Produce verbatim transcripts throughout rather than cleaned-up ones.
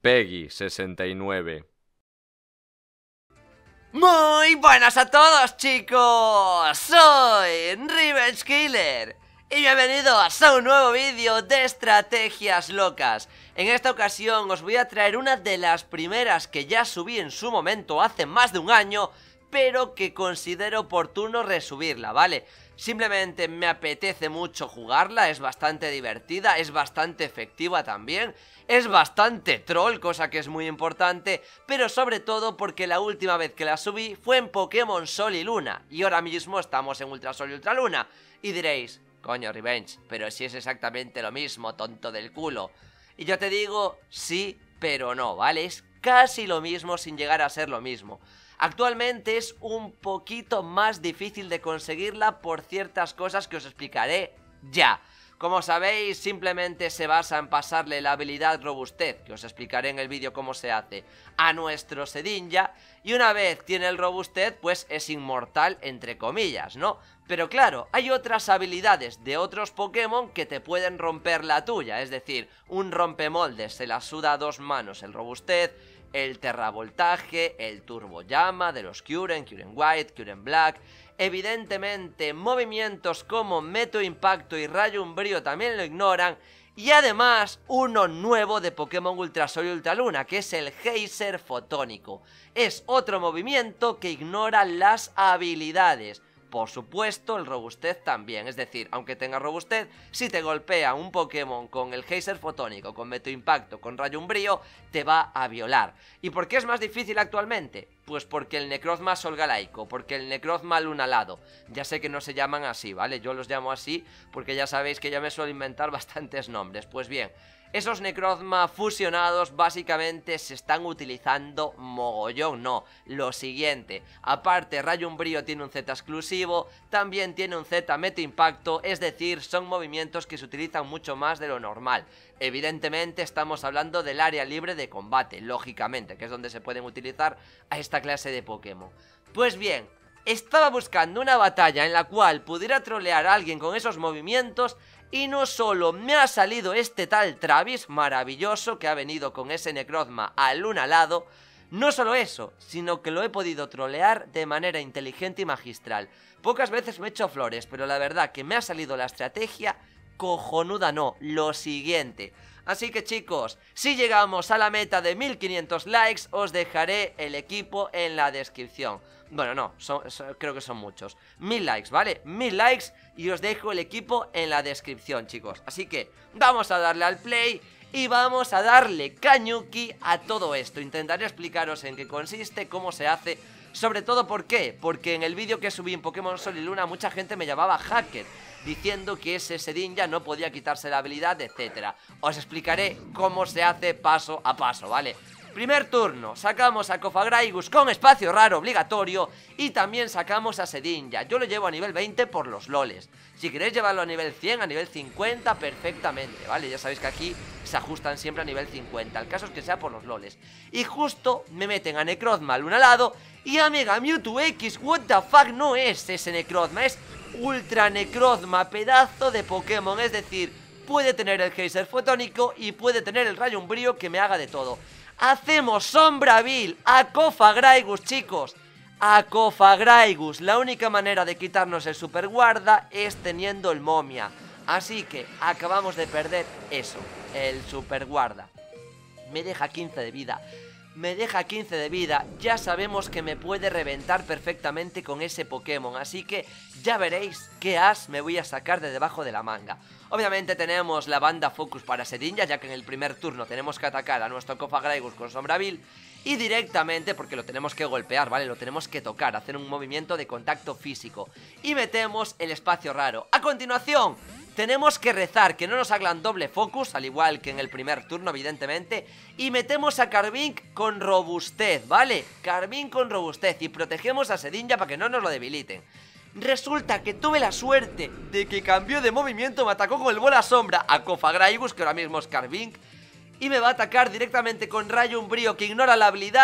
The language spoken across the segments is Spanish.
Peggy sesenta y nueve. Muy buenas a todos, chicos, soy Revenge Killer y bienvenidos a un nuevo vídeo de estrategias locas. En esta ocasión os voy a traer una de las primeras que ya subí en su momento hace más de un año, pero que considero oportuno resubirla, ¿vale? Simplemente me apetece mucho jugarla, es bastante divertida, es bastante efectiva también, es bastante troll, cosa que es muy importante, pero sobre todo porque la última vez que la subí fue en Pokémon Sol y Luna, y ahora mismo estamos en Ultra Sol y Ultra Luna, y diréis, coño Revenge, pero si es exactamente lo mismo, tonto del culo. Y yo te digo, sí, pero no, ¿vale? Es casi lo mismo sin llegar a ser lo mismo. Actualmente es un poquito más difícil de conseguirla por ciertas cosas que os explicaré ya. Como sabéis, simplemente se basa en pasarle la habilidad robustez, que os explicaré en el vídeo cómo se hace, a nuestro Shedinja, y una vez tiene el robustez, pues es inmortal, entre comillas, ¿no? Pero claro, hay otras habilidades de otros Pokémon que te pueden romper la tuya, es decir, un rompemoldes se la suda a dos manos el robustez, el terravoltaje, el turbo llama de los Kyurem, Kyurem White, Kyurem Black. Evidentemente movimientos como Meto Impacto y Rayo Umbrío también lo ignoran. Y además uno nuevo de Pokémon Ultra Sol y Ultra Luna, que es el Geyser Fotónico. Es otro movimiento que ignora las habilidades. Por supuesto, el robustez también, es decir, aunque tenga robustez, si te golpea un Pokémon con el Geyser Fotónico, con Meto Impacto, con Rayo Umbrío, te va a violar. ¿Y por qué es más difícil actualmente? Pues porque el Necrozma Solgalaico, porque el Necrozma Lunalado, ya sé que no se llaman así, ¿vale? Yo los llamo así porque ya sabéis que ya me suelo inventar bastantes nombres. Pues bien, esos Necrozma fusionados básicamente se están utilizando mogollón, no, lo siguiente, aparte Rayo Umbrío tiene un Z exclusivo, también tiene un Z Meto Impacto, es decir, son movimientos que se utilizan mucho más de lo normal. Evidentemente estamos hablando del área libre de combate, lógicamente, que es donde se pueden utilizar a esta clase de Pokémon. Pues bien, estaba buscando una batalla en la cual pudiera trolear a alguien con esos movimientos y no solo me ha salido este tal Travis maravilloso que ha venido con ese Necrozma al Lunalado, no solo eso, sino que lo he podido trolear de manera inteligente y magistral. Pocas veces me he hecho flores, pero la verdad que me ha salido la estrategia cojonuda, no, lo siguiente. Así que chicos, si llegamos a la meta de mil quinientos likes, os dejaré el equipo en la descripción. Bueno, no, son, son, creo que son muchos. Mil likes, ¿vale? Mil likes y os dejo el equipo en la descripción, chicos. Así que vamos a darle al play y vamos a darle cañuki a todo esto. Intentaré explicaros en qué consiste, cómo se hace. Sobre todo, ¿por qué? Porque en el vídeo que subí en Pokémon Sol y Luna mucha gente me llamaba hacker, diciendo que ese Shedinja no podía quitarse la habilidad, etcétera. Os explicaré cómo se hace paso a paso, ¿vale? Primer turno, sacamos a Cofagrigus con espacio raro obligatorio y también sacamos a Shedinja. Yo lo llevo a nivel veinte por los loles. Si queréis llevarlo a nivel cien, a nivel cincuenta, perfectamente, ¿vale? Ya sabéis que aquí se ajustan siempre a nivel cincuenta. El caso es que sea por los loles. Y justo me meten a Necrozma al Lunalado y a Mega Mewtwo X. What the fuck, no es ese Necrozma, es Ultra Necrozma, pedazo de Pokémon. Es decir, puede tener el Geyser Fotónico y puede tener el Rayo Umbrío que me haga de todo. Hacemos Sombrabil a Cofagrigus, chicos. A Cofagrigus. La única manera de quitarnos el Super Guarda es teniendo el Momia. Así que acabamos de perder eso, el Super Guarda. Me deja quince de vida. Me deja quince de vida, ya sabemos que me puede reventar perfectamente con ese Pokémon, así que ya veréis qué as me voy a sacar de debajo de la manga. Obviamente tenemos la banda Focus para Shedinja, ya que en el primer turno tenemos que atacar a nuestro Cofagrigus con Sombrabil y directamente, porque lo tenemos que golpear, ¿vale? Lo tenemos que tocar, hacer un movimiento de contacto físico y metemos el espacio raro. A continuación tenemos que rezar que no nos hagan doble focus, al igual que en el primer turno, evidentemente. Y metemos a Carvink con robustez, ¿vale? Carvink con robustez y protegemos a Shedinja para que no nos lo debiliten. Resulta que tuve la suerte de que cambió de movimiento, me atacó con el bola sombra a Cofagrigus, que ahora mismo es Carvink, y me va a atacar directamente con Rayo Umbrío, que ignora la habilidad.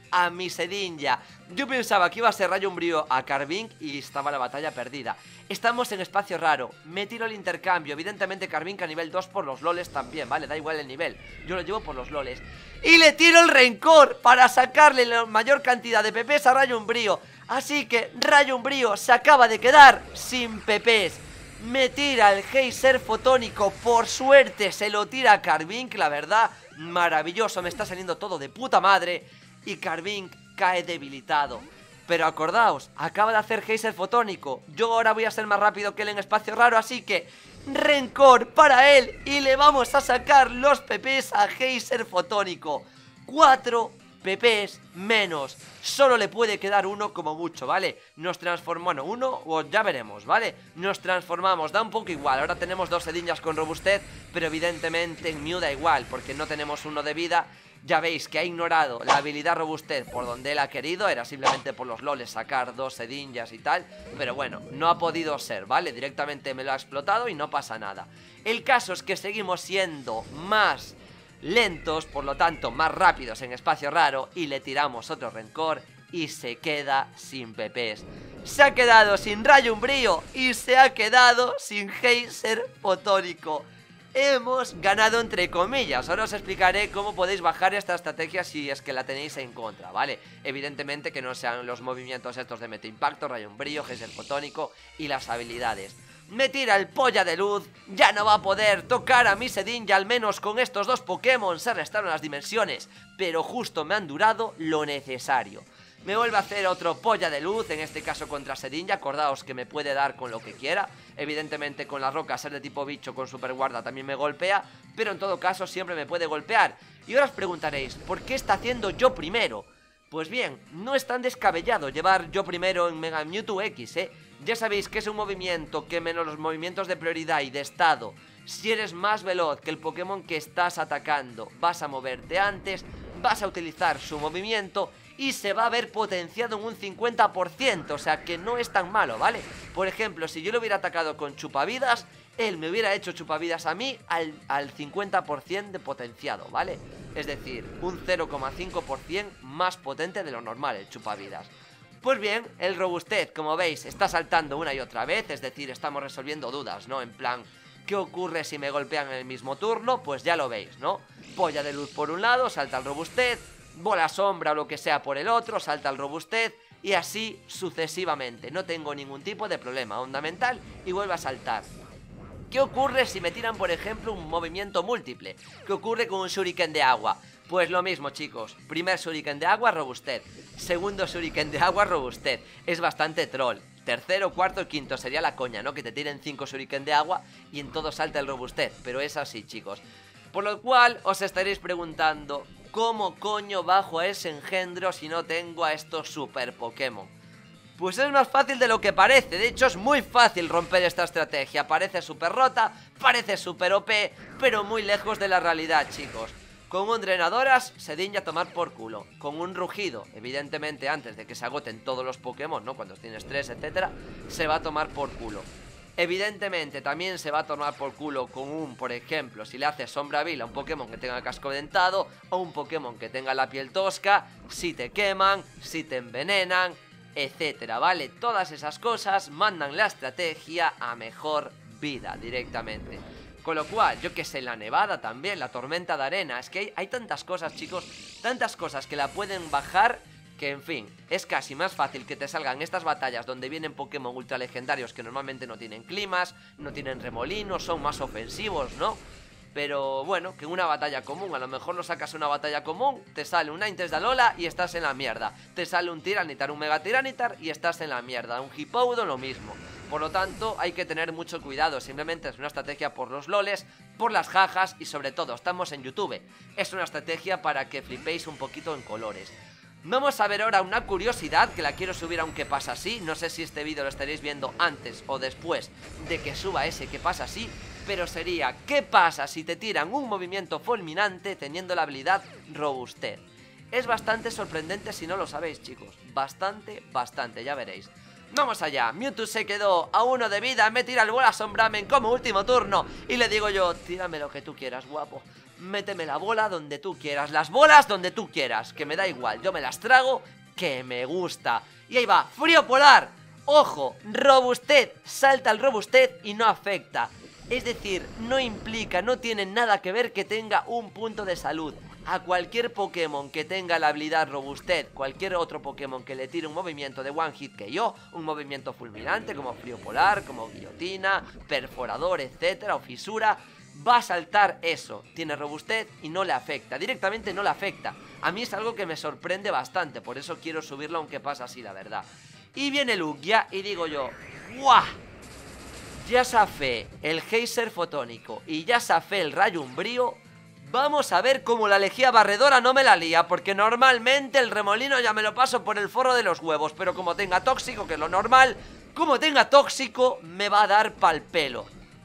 a mi Sedinja. Yo pensaba que iba a ser Rayo Umbrío a Carving y estaba la batalla perdida. Estamos en espacio raro, me tiro el intercambio. Evidentemente Carving a nivel dos por los loles también, ¿vale? Da igual el nivel, yo lo llevo por los loles. Y le tiro el rencor para sacarle la mayor cantidad de P Ps a Rayo Umbrío. Así que Rayo Umbrío se acaba de quedar sin P Ps. Me tira el geyser fotónico, por suerte se lo tira a Carving, la verdad, maravilloso, me está saliendo todo de puta madre. Y Carving cae debilitado. Pero acordaos, acaba de hacer geyser fotónico. Yo ahora voy a ser más rápido que él en espacio raro, así que rencor para él. Y le vamos a sacar los P Ps a geyser fotónico. Cuatro P Ps menos. Solo le puede quedar uno como mucho, ¿vale? Nos transformamos, bueno, uno o ya veremos, ¿vale? Nos transformamos, da un poco igual. Ahora tenemos dos Sedinjas con robustez, pero evidentemente en Mew da igual, porque no tenemos uno de vida. Ya veis que ha ignorado la habilidad robustez por donde él ha querido. Era simplemente por los loles sacar dos Sedinjas y tal. Pero bueno, no ha podido ser, ¿vale? Directamente me lo ha explotado y no pasa nada. El caso es que seguimos siendo más lentos, por lo tanto más rápidos en espacio raro. Y le tiramos otro rencor y se queda sin P Ps. Se ha quedado sin Rayo Umbrío y se ha quedado sin geyser fotónico. Hemos ganado entre comillas. Ahora os explicaré cómo podéis bajar esta estrategia si es que la tenéis en contra, ¿vale? Evidentemente que no sean los movimientos estos de Meta Impacto, Rayo Umbrío, geyser fotónico y las habilidades. Me tira el polla de luz, ya no va a poder tocar a mi Sedinja, al menos con estos dos Pokémon se restaron las dimensiones, pero justo me han durado lo necesario. Me vuelve a hacer otro polla de luz, en este caso contra Sedinja. Acordaos que me puede dar con lo que quiera. Evidentemente con la roca, ser de tipo bicho con super guarda también me golpea, pero en todo caso siempre me puede golpear. Y ahora os preguntaréis, ¿por qué está haciendo yo primero? Pues bien, no es tan descabellado llevar yo primero en Mega Mewtwo X, ¿eh? Ya sabéis que es un movimiento que menos los movimientos de prioridad y de estado, si eres más veloz que el Pokémon que estás atacando, vas a moverte antes, vas a utilizar su movimiento y se va a ver potenciado en un cincuenta por ciento, o sea que no es tan malo, ¿vale? Por ejemplo, si yo lo hubiera atacado con chupavidas, él me hubiera hecho chupavidas a mí al, al cincuenta por ciento de potenciado, ¿vale? Es decir, un cero coma cinco por ciento más potente de lo normal el chupavidas. Pues bien, el robustez, como veis, está saltando una y otra vez, es decir, estamos resolviendo dudas, ¿no? En plan, ¿qué ocurre si me golpean en el mismo turno? Pues ya lo veis, ¿no? Polla de luz por un lado, salta el robustez, bola sombra o lo que sea por el otro, salta el robustez y así sucesivamente. No tengo ningún tipo de problema, onda mental y vuelve a saltar. ¿Qué ocurre si me tiran, por ejemplo, un movimiento múltiple? ¿Qué ocurre con un shuriken de agua? Pues lo mismo, chicos. Primer shuriken de agua, robustez. Segundo shuriken de agua, robustez. Es bastante troll. Tercero, cuarto y quinto sería la coña, ¿no? Que te tiren cinco shuriken de agua y en todo salta el robustez. Pero es así, chicos. Por lo cual os estaréis preguntando, ¿cómo coño bajo a ese engendro si no tengo a estos super Pokémon? Pues es más fácil de lo que parece. De hecho es muy fácil romper esta estrategia. Parece súper rota, parece súper O P, pero muy lejos de la realidad, chicos. Con un drenadoras, Sedinja a tomar por culo. Con un rugido, evidentemente antes de que se agoten todos los Pokémon, ¿no? Cuando tienes tres, etcétera, se va a tomar por culo. Evidentemente también se va a tomar por culo con un, por ejemplo, si le haces Sombra Vil a un Pokémon que tenga el casco dentado o un Pokémon que tenga la piel tosca, si te queman, si te envenenan, etcétera, ¿vale? Todas esas cosas mandan la estrategia a mejor vida directamente. Con lo cual, yo que sé, la nevada también, la tormenta de arena. Es que hay, hay tantas cosas, chicos, tantas cosas que la pueden bajar, que en fin, es casi más fácil que te salgan estas batallas donde vienen Pokémon ultra legendarios que normalmente no tienen climas, no tienen remolinos, son más ofensivos, ¿no? Pero bueno, que en una batalla común, a lo mejor no sacas una batalla común, te sale un Ninetales de Alola y estás en la mierda. Te sale un Tiranitar, un Mega Tiranitar y estás en la mierda. Un Hippowdon lo mismo. Por lo tanto, hay que tener mucho cuidado. Simplemente es una estrategia por los loles, por las jajas y sobre todo, estamos en YouTube. Es una estrategia para que flipéis un poquito en colores. Vamos a ver ahora una curiosidad que la quiero subir aunque pasa así. No sé si este vídeo lo estaréis viendo antes o después de que suba ese que pasa así, pero sería, ¿qué pasa si te tiran un movimiento fulminante teniendo la habilidad robustez? Es bastante sorprendente si no lo sabéis, chicos. Bastante, bastante, ya veréis. Vamos allá, Mewtwo se quedó a uno de vida, me tira el bola sombramen como último turno y le digo yo, tírame lo que tú quieras, guapo. méteme la bola donde tú quieras, las bolas donde tú quieras, que me da igual, yo me las trago, que me gusta. Y ahí va, frío polar. Ojo, robustez, salta el robustez y no afecta. Es decir, no implica, no tiene nada que ver que tenga un punto de salud. A cualquier Pokémon que tenga la habilidad robustez, cualquier otro Pokémon que le tire un movimiento de One Hit que yo, un movimiento fulminante como frío polar, como guillotina, perforador, etcétera, o fisura, va a saltar eso. Tiene robustez y no le afecta, directamente no le afecta. A mí es algo que me sorprende bastante, por eso quiero subirlo aunque pasa así, la verdad. Y viene Lugia y digo yo, ¡guau! Ya zafé el geyser fotónico y ya zafé el rayo umbrío. Vamos a ver cómo la lejía barredora no me la lía, porque normalmente el remolino ya me lo paso por el forro de los huevos, pero como tenga tóxico, que es lo normal, como tenga tóxico me va a dar pa'l pelo.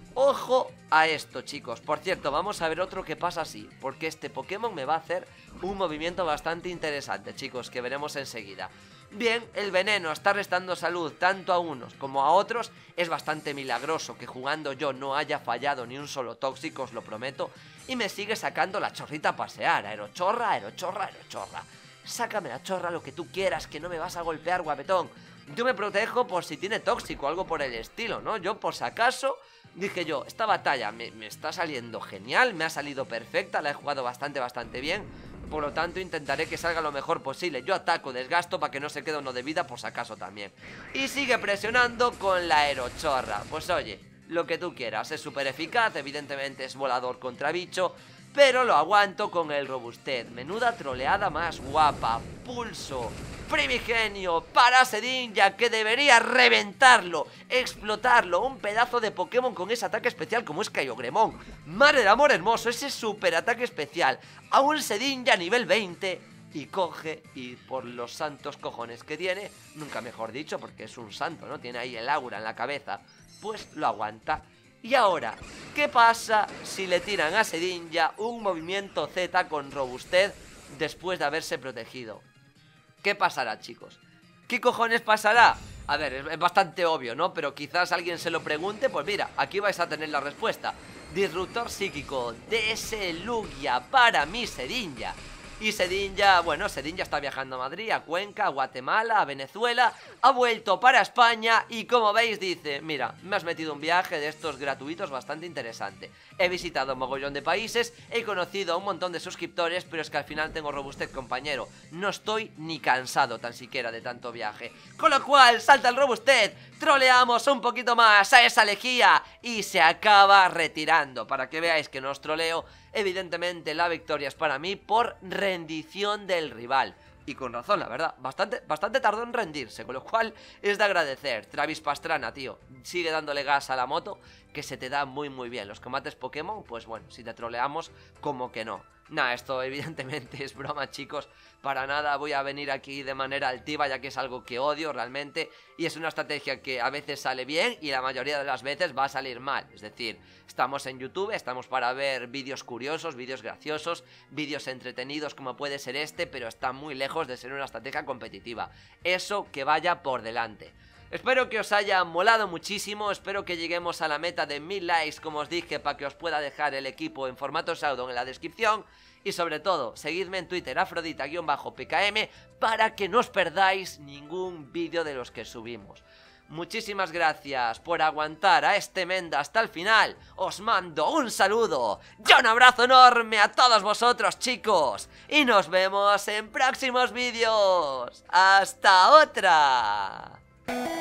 Ojo a esto, chicos. Por cierto, vamos a ver otro que pasa así, porque este Pokémon me va a hacer un movimiento bastante interesante, chicos, que veremos enseguida. Bien, el veneno está restando salud tanto a unos como a otros. Es bastante milagroso que jugando yo no haya fallado ni un solo tóxico, os lo prometo. Y me sigue sacando la chorrita a pasear. Aerochorra, aerochorra, aerochorra. Sácame la chorra lo que tú quieras, que no me vas a golpear, guapetón. Yo me protejo por si tiene tóxico, algo por el estilo, ¿no? Yo por si acaso, dije yo, esta batalla me, me está saliendo genial, me ha salido perfecta, la he jugado bastante, bastante bien. Por lo tanto intentaré que salga lo mejor posible. Yo ataco, desgasto para que no se quede uno de vida por si acaso también. Y sigue presionando con la aerochorra. Pues oye, lo que tú quieras, es súper eficaz, evidentemente es volador contra bicho, pero lo aguanto con el robustez. Menuda troleada más guapa. Pulso primigenio para Shedinja, que debería reventarlo, explotarlo. Un pedazo de Pokémon con ese ataque especial como es Kyogremoon. Madre del amor hermoso, ese super ataque especial a un Shedinja nivel veinte. Y coge, y por los santos cojones que tiene, nunca mejor dicho, porque es un santo, ¿no? Tiene ahí el aura en la cabeza, pues lo aguanta. Y ahora, ¿qué pasa si le tiran a Shedinja un movimiento Z con robustez después de haberse protegido? ¿Qué pasará, chicos? ¿Qué cojones pasará? A ver, es bastante obvio, ¿no? Pero quizás alguien se lo pregunte. Pues mira, aquí vais a tener la respuesta. Disruptor psíquico de ese Lugia para mi Shedinja. Y Shedinja, bueno, Shedinja está viajando a Madrid, a Cuenca, a Guatemala, a Venezuela. Ha vuelto para España y como veis dice, mira, me has metido un viaje de estos gratuitos bastante interesante. He visitado un mogollón de países, he conocido a un montón de suscriptores, pero es que al final tengo robustez, compañero. No estoy ni cansado tan siquiera de tanto viaje. Con lo cual, salta el robustez, troleamos un poquito más a esa lejía y se acaba retirando. Para que veáis que no os troleo, evidentemente la victoria es para mí por rendición del rival. Y con razón, la verdad, bastante, bastante tardó en rendirse, con lo cual es de agradecer. Travis Pastrana, tío, sigue dándole gas a la moto, que se te da muy muy bien. Los combates Pokémon, pues bueno, si te troleamos, como que no. Nah, esto evidentemente es broma, chicos. Para nada voy a venir aquí de manera altiva, ya que es algo que odio realmente. Y es una estrategia que a veces sale bien y la mayoría de las veces va a salir mal. Es decir, estamos en YouTube, estamos para ver vídeos curiosos, vídeos graciosos, vídeos entretenidos como puede ser este, pero está muy lejos de ser una estrategia competitiva. Eso que vaya por delante. Espero que os haya molado muchísimo, espero que lleguemos a la meta de mil likes, como os dije, para que os pueda dejar el equipo en formato Showdown en la descripción. Y sobre todo, seguidme en Twitter, Afrodita P K M, para que no os perdáis ningún vídeo de los que subimos. Muchísimas gracias por aguantar a este Menda hasta el final. Os mando un saludo y un abrazo enorme a todos vosotros, chicos. Y nos vemos en próximos vídeos. ¡Hasta otra!